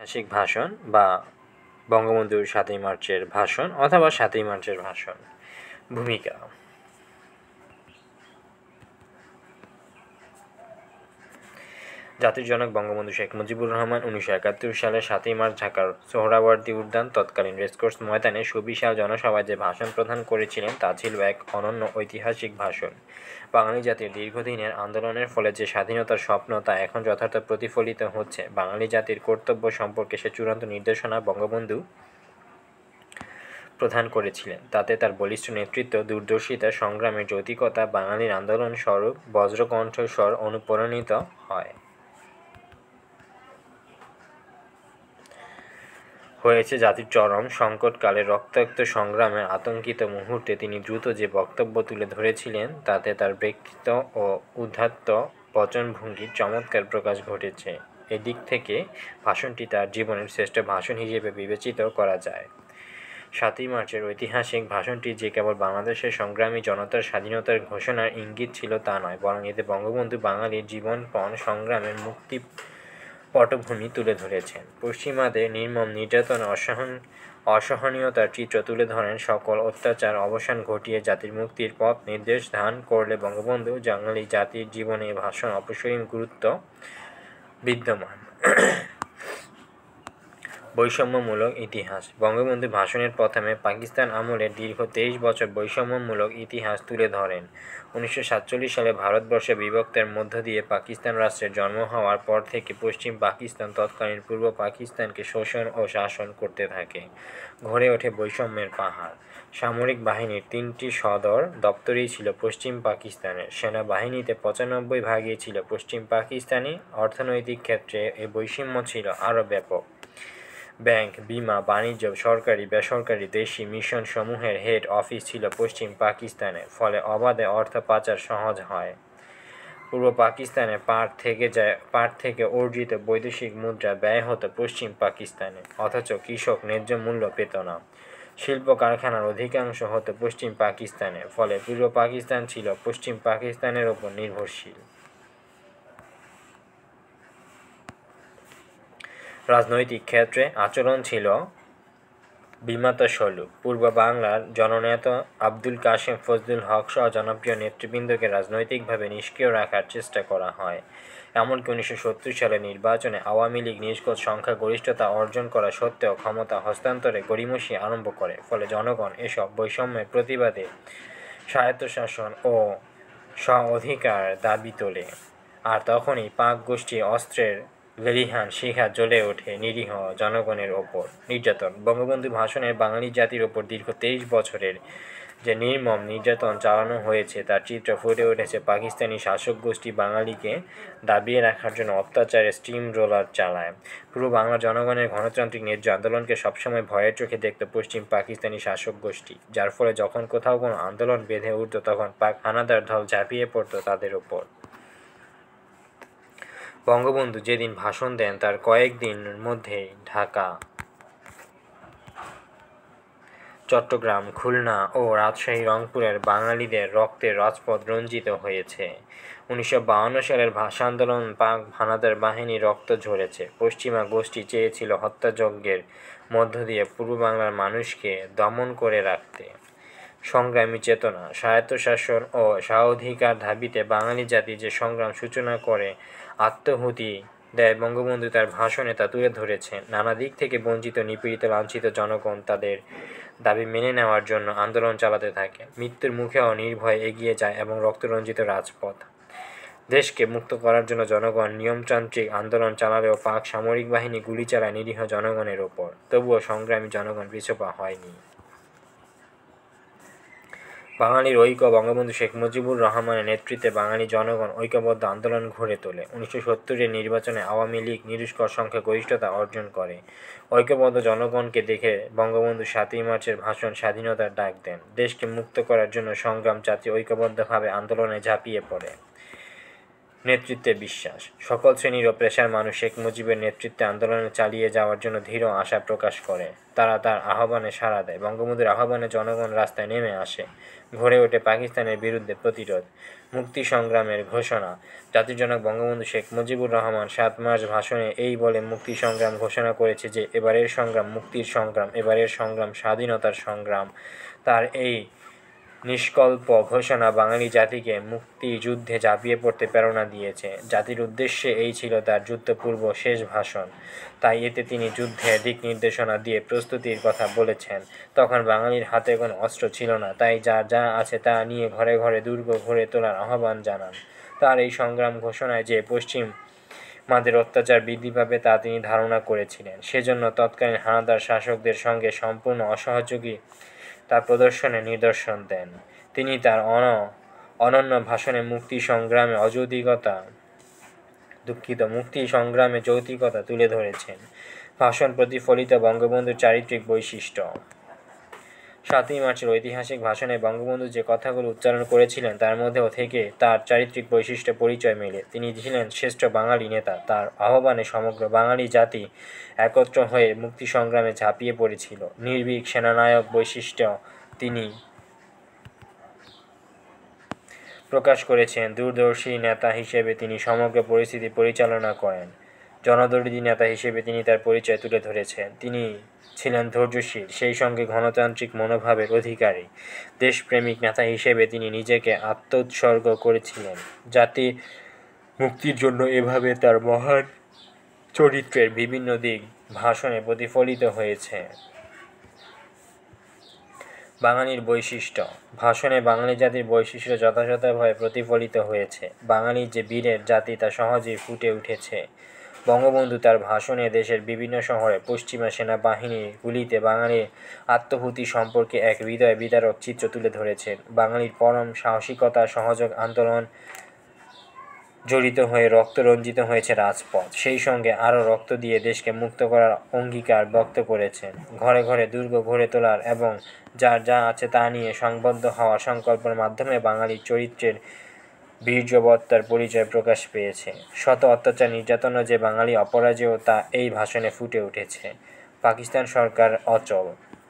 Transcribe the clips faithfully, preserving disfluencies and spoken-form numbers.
ঐতিহাসিক ভাষণ বা বঙ্গবন্ধুর সাতই মার্চের ভাষণ অথবা সাতই মার্চের ভাষণ। ভূমিকা। জাতির জনক বঙ্গবন্ধু শেখ মুজিবুর রহমান উনিশশো একাত্তর সালে সাতই মার্চ ঢাকার সোহরাওয়ার্দী উদ্যান তৎকালীন রেসকোর্স ময়দানে সুবিশাল জনসভায় যে ভাষণ প্রদান করেছিলেন তা ছিল এক অনন্য ঐতিহাসিক ভাষণ। বাঙালি জাতির দীর্ঘদিনের আন্দোলনের ফলে যে স্বাধীনতার স্বপ্ন তা এখন যথার্থ প্রতিফলিত হচ্ছে। বাঙালি জাতির কর্তব্য সম্পর্কে সে চূড়ান্ত নির্দেশনা বঙ্গবন্ধু প্রদান করেছিলেন। তাতে তার বলিষ্ঠ নেতৃত্ব, দূরদর্শিতা, সংগ্রামের যৌতিকতা বাঙালির আন্দোলন স্বরূপ বজ্রকণ্ঠস্বর অনুপ্রাণিত হয় হয়েছে জাতির চরম সংকটকালে রক্তাক্ত সংগ্রামের আতঙ্কিত মুহূর্তে তিনি দ্রুত যে বক্তব্য তুলে ধরেছিলেন তাতে তার ব্যক্তিত্ব ও উদ্ধত্ত বচনভঙ্গির চমৎকার প্রকাশ ঘটেছে। এদিক থেকে ভাষণটি তার জীবনের শ্রেষ্ঠ ভাষণ হিসেবে বিবেচিত করা যায়। সাতই মার্চের ঐতিহাসিক ভাষণটি যে কেবল বাংলাদেশের সংগ্রামী জনতার স্বাধীনতার ঘোষণার ইঙ্গিত ছিল তা নয়, বরং এতে বঙ্গবন্ধু বাঙালির জীবনপণ সংগ্রামের মুক্তি পটভূমি তুলে ধরেছেন। পশ্চিমাদের নির্মম নির্যাতন অসহন অসহনীয়তার চিত্র তুলে ধরেন। সকল অত্যাচার অবসান ঘটিয়ে জাতির মুক্তির পথ নির্দেশ দান করলে বঙ্গবন্ধু বাঙালি জাতির জীবনে ভাষণ অপরিসীম গুরুত্ব বিদ্যমান। বৈষম্যমূলক ইতিহাস। বঙ্গবন্ধু ভাষণের প্রথমে পাকিস্তান আমলের দীর্ঘ তেইশ বছর বৈষম্যমূলক ইতিহাস তুলে ধরেন। উনিশশো সাতচল্লিশ সালে ভারতবর্ষে বিভক্তের মধ্য দিয়ে পাকিস্তান রাষ্ট্রের জন্ম হওয়ার পর থেকে পশ্চিম পাকিস্তান তৎকালীন পূর্ব পাকিস্তানকে শোষণ ও শাসন করতে থাকে। গড়ে ওঠে বৈষম্যের পাহাড়। সামরিক বাহিনীর তিনটি সদর দপ্তরই ছিল পশ্চিম পাকিস্তানের। সেনাবাহিনীতে পঁচানব্বই ভাগই ছিল পশ্চিম পাকিস্তানি। অর্থনৈতিক ক্ষেত্রে এ বৈষম্য ছিল আরও ব্যাপক। ব্যাংক, বিমা, বাণিজ্য, সরকারি বেসরকারি দেশি মিশন সমূহের হেড অফিস ছিল পশ্চিম পাকিস্তানে। ফলে অবাধে অর্থ পাচার সহজ হয়। পূর্ব পাকিস্তানে পাট থেকে যায় পাট থেকে অর্জিত বৈদেশিক মুদ্রা ব্যয় হতো পশ্চিম পাকিস্তানে, অথচ কৃষক ন্যায্য মূল্য পেত না। শিল্প কারখানার অধিকাংশ হতো পশ্চিম পাকিস্তানে। ফলে পূর্ব পাকিস্তান ছিল পশ্চিম পাকিস্তানের ওপর নির্ভরশীল। রাজনৈতিক ক্ষেত্রে আচরণ ছিল বিমাতাস্বরূপ। পূর্ব বাংলার জননেতা আবুল কাশেম ফজলুল হক সহ জনপ্রিয় নেতৃবৃন্দকে রাজনৈতিকভাবে নিষ্ক্রিয় রাখার চেষ্টা করা হয়। এমনকি উনিশশো সত্তর সালের নির্বাচনে আওয়ামী লীগ নিষ্কোচ সংখ্যাগরিষ্ঠতা অর্জন করা সত্ত্বেও ক্ষমতা হস্তান্তরে গড়িমসি আরম্ভ করে। ফলে জনগণ এসব বৈষম্যের প্রতিবাদে স্বায়ত্তশাসন ও স্ব-অধিকার দাবি তোলে। আর তখনই পাক গোষ্ঠী অস্ত্রের লেলিহান শিখা জ্বলে ওঠে নিরীহ জনগণের ওপর। নির্যাতন। বঙ্গবন্ধু ভাষণে বাঙালি জাতির ওপর দীর্ঘ তেইশ বছরের যে নির্মম নির্যাতন চালানো হয়েছে তার চিত্র ফুটে উঠেছে। পাকিস্তানি শাসক গোষ্ঠী বাঙালিকে দাবিয়ে রাখার জন্য অত্যাচারের স্টিম রোলার চালায়। পূর্ব বাংলার জনগণের গণতান্ত্রিক ন্যায্য আন্দোলনকে সবসময় ভয়ের চোখে দেখত পশ্চিম পাকিস্তানি শাসক গোষ্ঠী, যার ফলে যখন কোথাও কোনো আন্দোলন বেঁধে উঠত তখন পাক হানাদার দল ঝাঁপিয়ে পড়ত তাদের ওপর। বঙ্গবন্ধু যেদিন ভাষণ দেন তার কয়েকদিনের মধ্যেই ঢাকা, চট্টগ্রাম, খুলনা ও রাজশাহী, রংপুরের বাঙালিদের রক্তে রাজপথ রঞ্জিত হয়েছে। উনিশশো বাহান্ন সালের ভাষা আন্দোলন পাক হানাদার বাহিনী রক্ত ঝরেছে। পশ্চিমা গোষ্ঠী চেয়েছিল হত্যাযজ্ঞের মধ্য দিয়ে পূর্ব বাংলার মানুষকে দমন করে রাখতে। সংগ্রামী চেতনা, স্বায়ত্তশাসন ও স্বাধিকার দাবিতে বাঙালি জাতি যে সংগ্রাম সূচনা করে আত্মাহুতি দেয়, বঙ্গবন্ধু তার ভাষণে তা তুলে ধরেছেন। নানা দিক থেকে বঞ্চিত, নিপীড়িত, লাঞ্ছিত জনগণ তাদের দাবি মেনে নেওয়ার জন্য আন্দোলন চালাতে থাকে। মৃত্যুর মুখেও নির্ভয়ে এগিয়ে যায় এবং রক্তরঞ্জিত রাজপথ। দেশকে মুক্ত করার জন্য জনগণ নিয়মতান্ত্রিক আন্দোলন চালালেও পাক সামরিক বাহিনী গুলি চালায় নিরীহ জনগণের ওপর। তবুও সংগ্রামী জনগণ পিছপা হয়নি। বাঙালির ঐক্য। বঙ্গবন্ধু শেখ মুজিবুর রহমানের নেতৃত্বে বাঙালি জনগণ ঐক্যবদ্ধ আন্দোলন গড়ে তোলে। উনিশশো সত্তরের নির্বাচনে আওয়ামী লীগ নিরুষ্কর সংখ্যাগরিষ্ঠতা অর্জন করে। ঐক্যবদ্ধ জনগণকে দেখে বঙ্গবন্ধু সাতই মার্চের ভাষণ স্বাধীনতার ডাক দেন। দেশকে মুক্ত করার জন্য সংগ্রাম জাতি ঐক্যবদ্ধভাবে আন্দোলনে ঝাঁপিয়ে পড়ে। নেতৃত্বে বিশ্বাস। সকল শ্রেণীর ও পেশার মানুষ শেখ মুজিবের নেতৃত্বে আন্দোলন চালিয়ে যাওয়ার জন্য দৃঢ় আশা প্রকাশ করে। তারা তার আহ্বানে সাড়া দেয়। বঙ্গবন্ধুর আহ্বানে জনগণ রাস্তায় নেমে আসে। গড়ে ওঠে পাকিস্তানের বিরুদ্ধে প্রতিরোধ। মুক্তি সংগ্রামের ঘোষণা। জাতির জনক বঙ্গবন্ধু শেখ মুজিবুর রহমান সাত মার্চ ভাষণে এই বলে মুক্তি সংগ্রাম ঘোষণা করেছে যে এবারের সংগ্রাম মুক্তির সংগ্রাম, এবারের সংগ্রাম স্বাধীনতার সংগ্রাম। তার এই নিষ্কল্প ঘোষণা বাঙালি জাতিকে মুক্তিযুদ্ধে ঝাঁপিয়ে পড়তে প্রেরণা দিয়েছে। জাতির উদ্দেশ্যে এই ছিল তার যুদ্ধপূর্ব শেষ ভাষণ। তাই এতে তিনি যুদ্ধের দিক নির্দেশনা দিয়ে প্রস্তুতির কথা বলেছেন। তখন বাঙালির হাতে কোনো অস্ত্র ছিল না, তাই যা যা আছে তা নিয়ে ঘরে ঘরে দুর্গ গড়ে তোলার আহ্বান জানান। তার এই সংগ্রাম ঘোষণায় যে পশ্চিম মাদের অত্যাচার বৃদ্ধি পাবে তা তিনি ধারণা করেছিলেন। সেজন্য তৎকালীন হানাদার শাসকদের সঙ্গে সম্পূর্ণ অসহযোগী তার প্রদর্শনে নিদর্শন দেন। তিনি তার অন অনন্য ভাষণে মুক্তি সংগ্রামে অযৌক্তিকতা দুঃখিত মুক্তি সংগ্রামে যৌক্তিকতা তুলে ধরেছেন। ভাষণ প্রতিফলিত বঙ্গবন্ধুর চারিত্রিক বৈশিষ্ট্য। সাতই মার্চের ঐতিহাসিক ভাষণে বঙ্গবন্ধু যে কথাগুলো উচ্চারণ করেছিলেন তার মধ্যেও থেকে তার চারিত্রিক বৈশিষ্ট্য পরিচয় মেলে। তিনি ছিলেন শ্রেষ্ঠ বাঙালি নেতা। তার আহ্বানে সমগ্র বাঙালি জাতি একত্র হয়ে মুক্তি সংগ্রামে ঝাঁপিয়ে পড়েছিল। নির্ভীক সেনানায়ক বৈশিষ্ট্য তিনি প্রকাশ করেছেন। দূরদর্শী নেতা হিসেবে তিনি সমগ্র পরিস্থিতি পরিচালনা করেন। জনদরদী নেতা হিসেবে তিনি তার পরিচয় তুলে ধরেছেন। তিনি ছিলেন ধৈর্যশীল, সেই সঙ্গে গণতান্ত্রিক মনোভাবের অধিকারী। দেশপ্রেমিক নেতা হিসেবে তিনি নিজেকে আত্মোৎসর্গ করেছিলেন জাতির মুক্তির জন্য। এভাবে তার মহান চরিত্রের বিভিন্ন দিক ভাষণে প্রতিফলিত হয়েছে। বাঙালির বৈশিষ্ট্য। ভাষণে বাঙালি জাতির বৈশিষ্ট্য যথাযথভাবে প্রতিফলিত হয়েছে। বাঙালি যে বীরের জাতি তা সহজেই ফুটে উঠেছে। বঙ্গবন্ধু তার ভাষণে দেশের বিভিন্ন শহরে পশ্চিমা সেনাবাহিনীর গুলিতে বাঙালির আত্মহুতি সম্পর্কে এক হৃদয় বিদারক চিত্র তুলে ধরেছেন। বাঙালির পরম সাহসিকতা সহযোগ আন্দোলন জড়িত হয়ে রক্ত রঞ্জিত হয়েছে রাজপথ। সেই সঙ্গে আরও রক্ত দিয়ে দেশকে মুক্ত করার অঙ্গীকার ব্যক্ত করেছেন। ঘরে ঘরে দুর্গ গড়ে তোলার এবং যার যা আছে তা নিয়ে সংবদ্ধ হওয়ার সংকল্পের মাধ্যমে বাঙালির চরিত্রের বীর্যবত্তার পরিচয় প্রকাশ পেয়েছে। শত অত্যাচার নির্যাতনও যে বাঙালি অপরাজেয় তা এই ভাষণে ফুটে উঠেছে। পাকিস্তান সরকার অচল।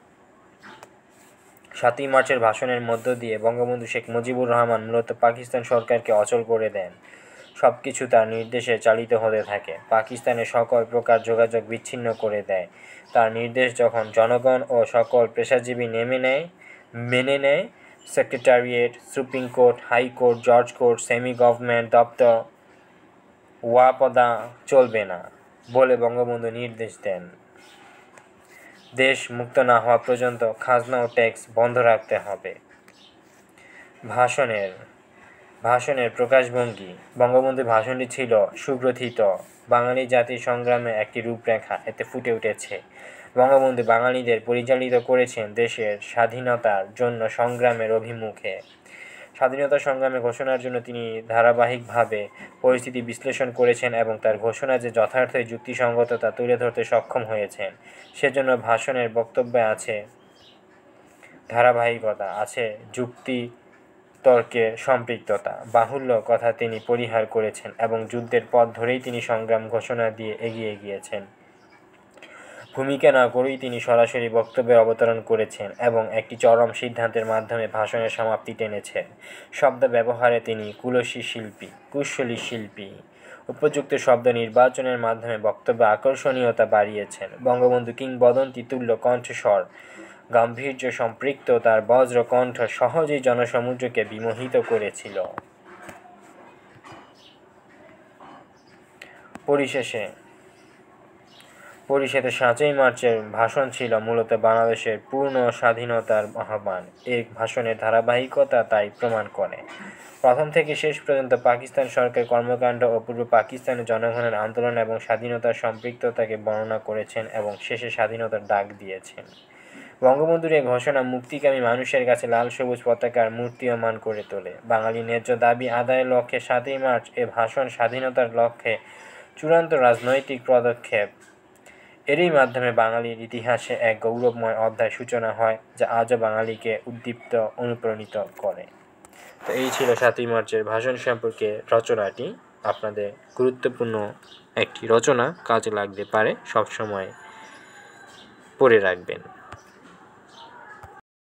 সাতই মার্চের ভাষণের মধ্য দিয়ে বঙ্গবন্ধু শেখ মুজিবুর রহমান মূলত পাকিস্তান সরকারকে অচল করে দেন। সব কিছু তার নির্দেশে চালিত হতে থাকে। পাকিস্তানের সকল প্রকার যোগাযোগ বিচ্ছিন্ন করে দেয়। তার নির্দেশ যখন জনগণ ও সকল পেশাজীবী নেমে নেয় মেনে নেয়, সেক্রেটারিয়েট, সুপ্রিম কোর্ট, হাইকোর্ট, জজ কোর্ট, সেমি গভর্নমেন্ট দপ্তর ওয়াপদা চলবে না বলে বঙ্গবন্ধু নির্দেশ দেন। দেশ মুক্ত না হওয়া পর্যন্ত খাজনা ও ট্যাক্স বন্ধ রাখতে হবে। ভাষণের ভাষণের প্রকাশভঙ্গি। বঙ্গবন্ধুর ভাষণটি ছিল সুগ্রথিত বাঙালি জাতির সংগ্রামে একটি রূপরেখা। এতে ফুটে উঠেছে বঙ্গবন্ধু বাঙালিদের পরিচালিত করেছেন দেশের স্বাধীনতার জন্য সংগ্রামের অভিমুখে। স্বাধীনতা সংগ্রামে ঘোষণার জন্য তিনি ধারাবাহিকভাবে পরিস্থিতি বিশ্লেষণ করেছেন এবং তার ঘোষণা যে যথার্থই যুক্তিসঙ্গত তা তুলে ধরতে সক্ষম হয়েছেন। সেজন্য ভাষণের বক্তব্যে আছে ধারাবাহিকতা, আছে যুক্তি তর্কের সম্পৃক্ততা। বাহুল্য কথা তিনি পরিহার করেছেন এবং যুদ্ধের পথ ধরেই তিনি সংগ্রাম ঘোষণা দিয়ে এগিয়ে গিয়েছেন। ভূমিকা না করেই তিনি সরাসরি বক্তব্যে অবতরণ করেছেন এবং একটি চরম সিদ্ধান্তের মাধ্যমে ভাষণের সমাপ্তি টেনেছেন। শব্দ ব্যবহারে তিনি কুলসী শিল্পী কুশলী শিল্পী উপযুক্ত শব্দ নির্বাচনের মাধ্যমে বক্তব্যে আকর্ষণীয়তা বাড়িয়েছেন। বঙ্গবন্ধু কিংবদন্তি তুল্য কণ্ঠস্বর, গাম্ভীর্য সম্পৃক্ত তার বজ্র কণ্ঠ সহজেই জনসমুদ্রকে বিমোহিত করেছিল। পরিশেষে পরিশেষে সাতই মার্চের ভাষণ ছিল মূলত বাংলাদেশের পূর্ণ স্বাধীনতার আহ্বান। এই ভাষণের ধারাবাহিকতা তাই প্রমাণ করে। প্রথম থেকে শেষ পর্যন্ত পাকিস্তান সরকার কর্মকাণ্ড ও পূর্ব পাকিস্তানের জনগণের আন্দোলন এবং স্বাধীনতার সম্পৃক্ততাকে বর্ণনা করেছেন এবং শেষে স্বাধীনতার ডাক দিয়েছেন। বঙ্গবন্ধুর এই ঘোষণা মুক্তিকামী মানুষের কাছে লাল সবুজ পতাকার মূর্তিয়মান করে তোলে। বাঙালি ন্যায্য দাবি আদায়ের লক্ষ্যে সাতই মার্চ এ ভাষণ স্বাধীনতার লক্ষ্যে চূড়ান্ত রাজনৈতিক পদক্ষেপ। এরই মাধ্যমে বাঙালির ইতিহাসে এক গৌরবময় অধ্যায় সূচনা হয় যা আজও বাঙালিকে উদ্দীপ্ত অনুপ্রাণিত করে। তো এই ছিল সাতই মার্চের ভাষণ সম্পর্কে রচনাটি। আপনাদের গুরুত্বপূর্ণ একটি রচনা, কাজে লাগতে পারে, সবসময় পড়ে রাখবেন।